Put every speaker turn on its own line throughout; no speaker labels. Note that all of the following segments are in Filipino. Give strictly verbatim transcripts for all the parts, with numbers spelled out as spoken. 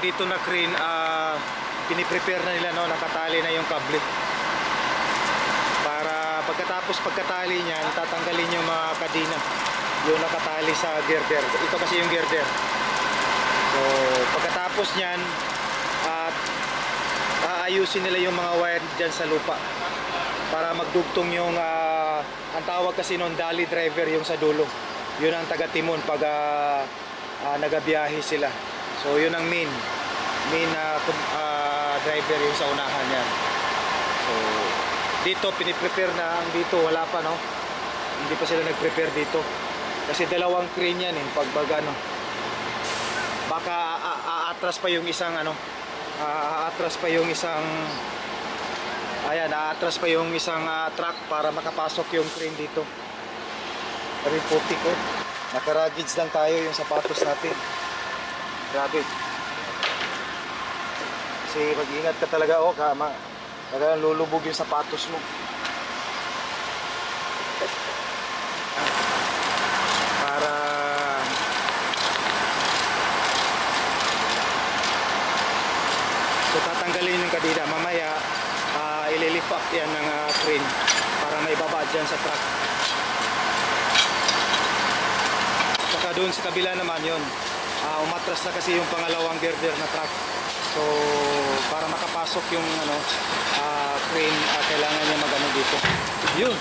dito na crane, uh, piniprepare na nila, no, nakatali na yung kable. Para pagkatapos pagkatali niyan, tatanggalin yung mga kadina, yung nakatali sa girder. Ito kasi yung girder. So pagkatapos niyan, at uh, aayusin nila yung mga wire dyan sa lupa para magdugtong yung uh, ang tawag kasi noon dolly driver, yung sa dulo. Yun ang taga-timon pag uh, uh, nagabiyahe sila. So yun ang main main uh, uh, driver yung sa unahan yan. So dito piniprepare na, ang dito wala pa, no, hindi pa sila nag-prepare dito kasi dalawang crane yan eh. Pag baga, no, baka aatras pa yung isang ano, aatras pa yung isang ayan, aatras pa yung isang uh, truck para makapasok yung crane dito. Pero putik, oh, naka-ruggeds lang tayo, yung sapatos natin. Grabe. Kasi mag-ingat ka talaga, oh, kama talagang lulubog yung sapatos mo. Para so tatanggalin yung kadida. Mamaya uh, ililift up yan ng uh, crane para may baba dyan sa truck. Saka doon sa kabila naman yun, uh, umatras na kasi yung pangalawang girder na truck. So para makapasok yung ano, uh, crane, uh, kailangan niya magano dito. Yun,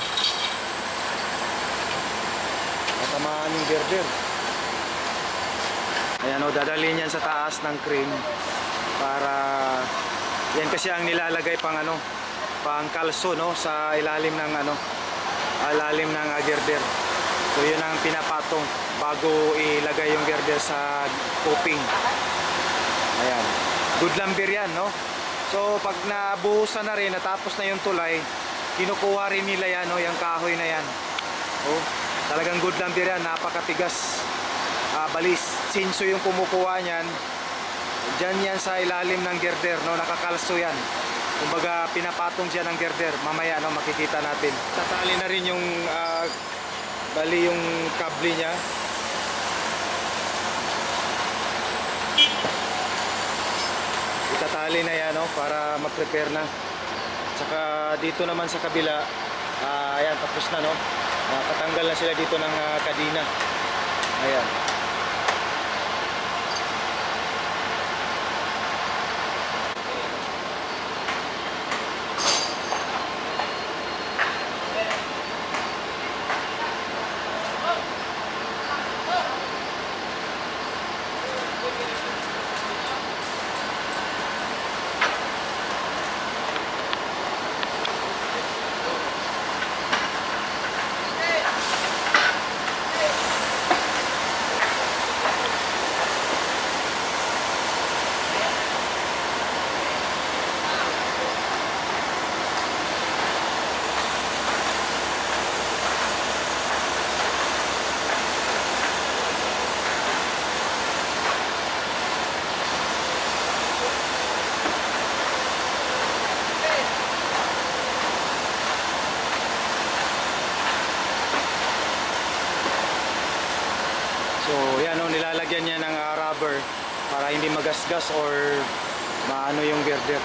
natamaan yung girder. Ayan, o, dadalhin yan sa taas ng crane para yan kasi ang nilalagay pang ano, pang kalso, no, sa ilalim ng ano, ilalim ng uh, girder. So yun ang pinapatong bago ilagay yung girder sa coping. Ayan, good lumber yan, no. So pag nabuhusan na rin, natapos na yung tulay, kinukuha rin nila yan, no, yung kahoy na yan. Oh, talagang good lumber yan, napakatigas. uh, balis, sinso yung kumukuha niyan. Diyan yan sa ilalim ng girder, no, nakakalso yan. Kumbaga pinapatong siya ng girder. Mamaya, no, makikita natin. Tatali na rin yung uh, bali yung kable niya. Itatali na yan, no, para mag-prepare na. Saka dito naman sa kabila, uh, ayan, tapos na, no. Uh, katanggal na sila dito ng uh, kadina. Ayan. So yan, no, nilalagyan niya ng uh, rubber para hindi magasgas or maano yung girder.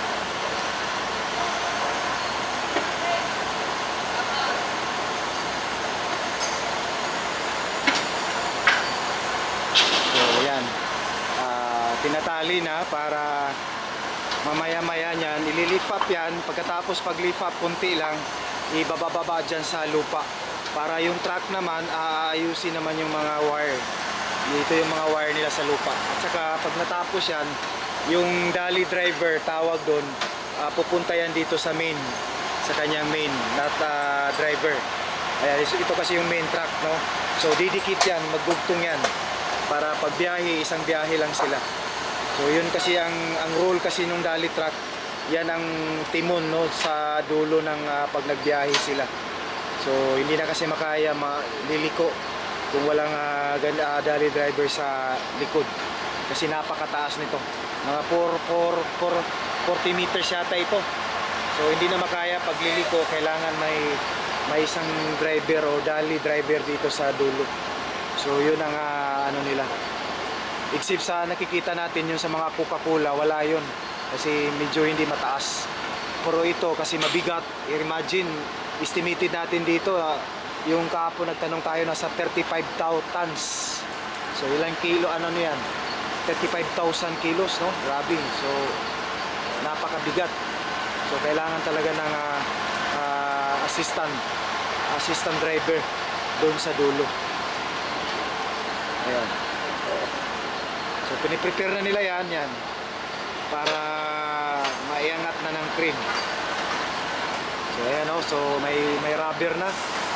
So yan, uh, tinatali na para mamaya-maya niyan ililift up yan. Pagkatapos pag-lift up, kunti lang ibababa dyan sa lupa. Para yung truck naman, aayusin naman yung mga wire. Dito yung mga wire nila sa lupa. At saka pag natapos yan, yung dolly driver, tawag doon, uh, pupunta yan dito sa main, sa kanyang main, not uh, driver. Ayan, ito kasi yung main truck, no? So didikit yan, magdugtong yan. Para pag biyahe, isang biyahe lang sila. So yun kasi ang, ang role kasi nung dolly truck, yan ang timon, no, sa dulo ng uh, pag nagbiyahe sila. So hindi na kasi makaya maliliko kung walang uh, uh, dolly driver sa likod kasi napakataas nito, mga forty meters yata ito. So hindi na makaya pagliliko, kailangan may may isang driver o dolly driver dito sa dulo. So yun ang uh, ano nila, Except sa nakikita natin yung sa mga Coca-Cola, wala yun. Kasi medyo hindi mataas. Pero ito kasi mabigat. Imagine, estimated natin dito, ah, yung kahapon nagtanong tayo nasa thirty-five tons. So ilang kilo, ano niyan? thirty-five thousand kilos, no? Grabe. So napakabigat. So kailangan talaga ng uh, uh, assistant, assistant driver doon sa dulo. Ayan. So piniprepare na nila yan, yan para maiangat na ng crane. So ayan, oh, so may may rubber na.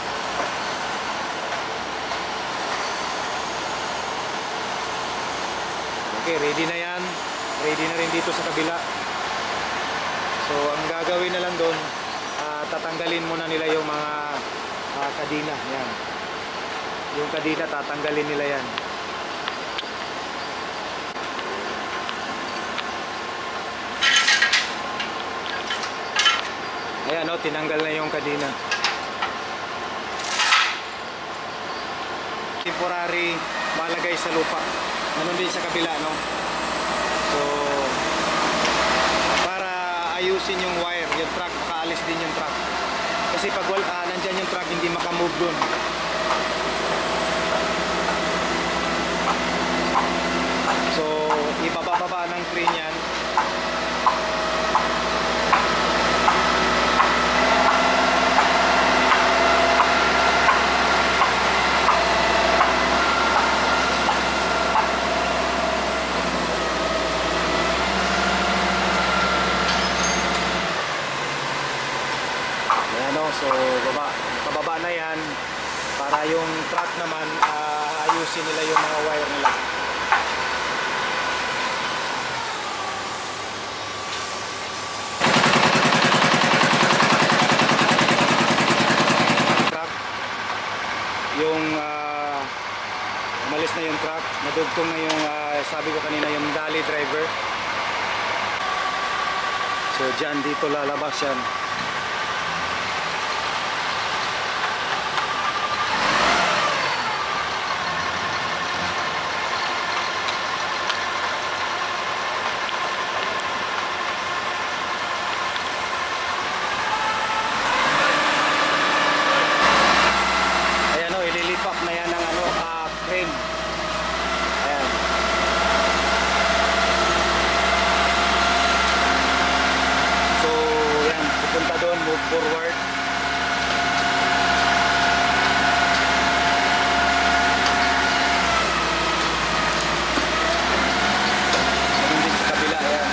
Okay, ready na yan. Ready na rin dito sa kabila. So ang gagawin na lang doon, uh, tatanggalin muna nila yung mga uh, kadina. Yan. Yung kadina tatanggalin nila yan. Ayan, oh, tinanggal na yung kadina. Temporary malagay sa lupa. Naman din sa kabila, no? So para ayusin yung wire, yung truck, makaalis din yung truck. Kasi pag wala, ah, nandyan yung truck, hindi makamove dun. So ibababa ng crane yan. So baba, pababa na yan para yung truck naman uh, ayusin nila yung mga wire nila. Truck, yung uh, umalis na yung truck, nadugtong na yung uh, sabi ko kanina yung dolly driver. So dyan, dito lalabas yan. Forward. Ganun din sa kabila, yan.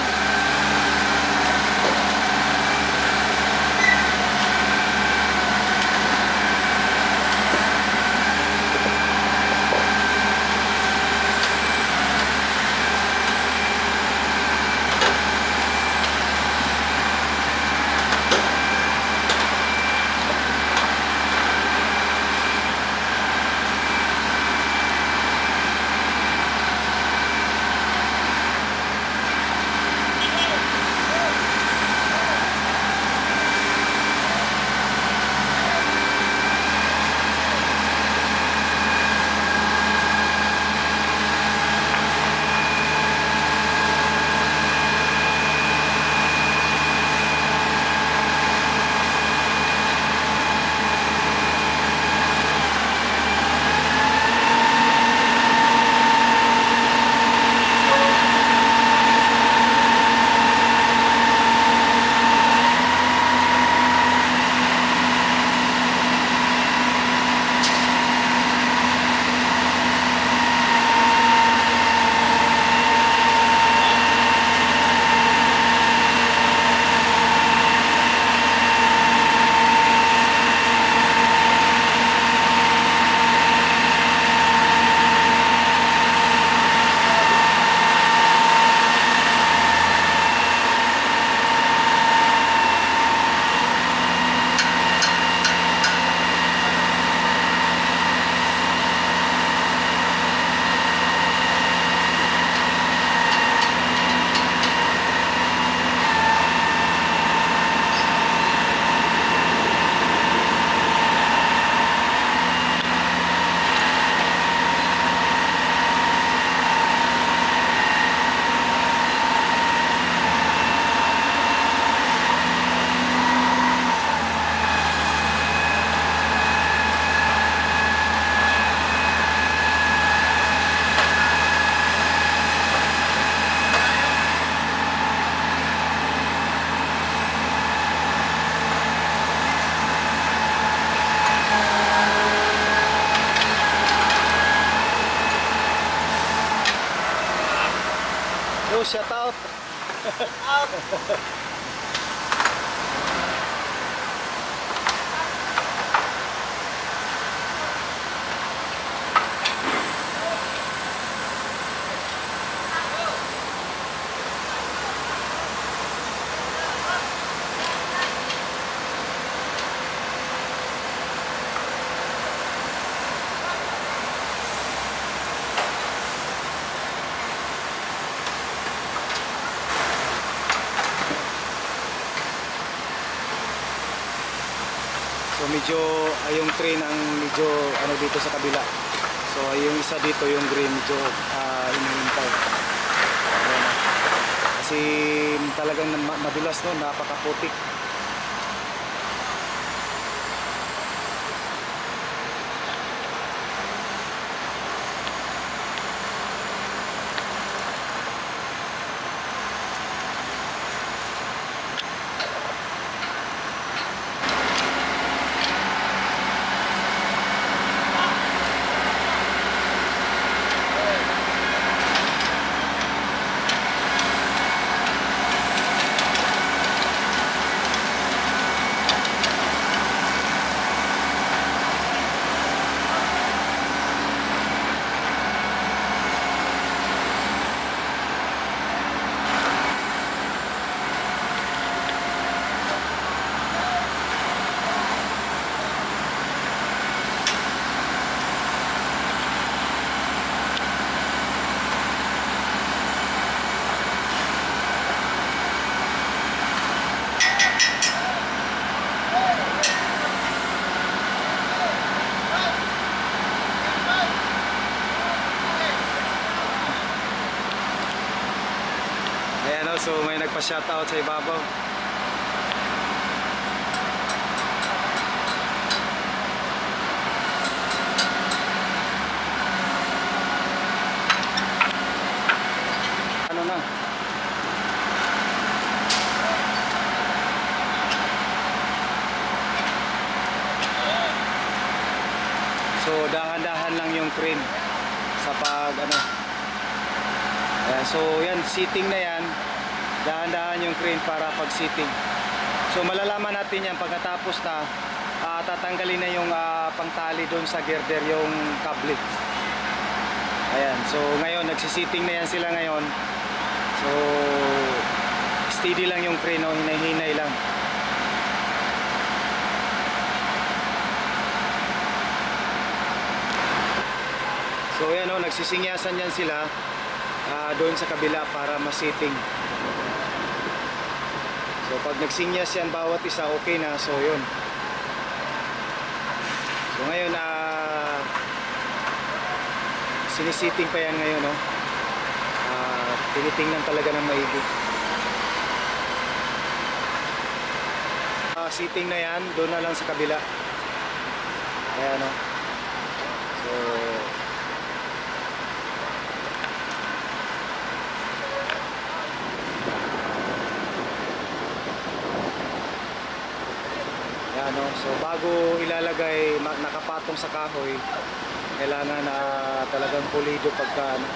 So medyo ay yung train ang medyo ano dito sa kabila. So yung isa dito yung green medyo uh, hinihintay. Ayan. Kasi talagang madulas no, napakaputik. Ayan o, so may nagpa-shoutout sa ibabaw. Ano na? So dahan-dahan lang yung train sa pag ano. Ayan, so yan, seating na yan. Dahan-dahan yung crane para pag-seating. So malalaman natin yan pagkatapos na uh, tatanggalin na yung uh, pangtali doon sa girder, yung kable. Ayan, so ngayon nagsiseating na yan sila ngayon. So steady lang yung crane, no? Hinay-hinay lang. So ayan, no? Nagsisingyasan yan sila uh, doon sa kabila para ma-seating. So pag nagsinyas yan bawat isa, okay na. So yun. So ngayon uh, sinisiting pa yan ngayon, no? Uh, tinitingnan talaga ng maigi. Uh, seating na yan, doon na lang sa kabila. Ayan, no? So ano, so bago ilalagay, nakapatong sa kahoy, kailangan na uh, talagang pulido pagka ano.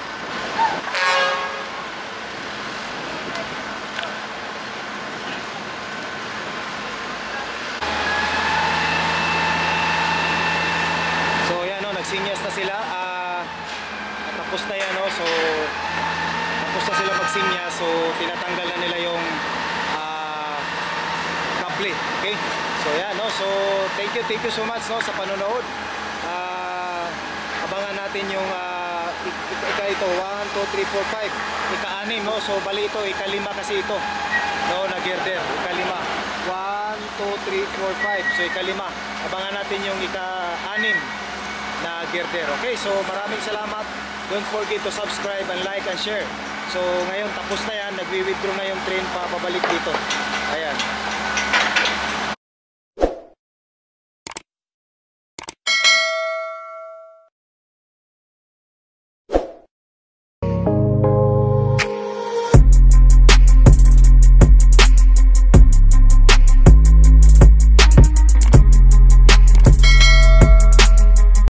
So yan, no, nagsinyas na sila, uh, tapos na yan, no? So tapos na sila magsinyas, so tinatanggal na nila yung uh, kable, okay? So yan, no, so thank you, thank you so much, no, sa panonood. Uh, abangan natin yung uh, ika ito, one, two, three, four, five, ika-anim, no, so bali ito, ika-lima kasi ito, no, na girder, ika-lima, one, two, three, four, five, so ika-lima, abangan natin yung ika-anim na girder, okay? So maraming salamat, don't forget to subscribe and like and share. So ngayon tapos na yan, nagwi-withdraw na yung train pa pabalik dito, ayan.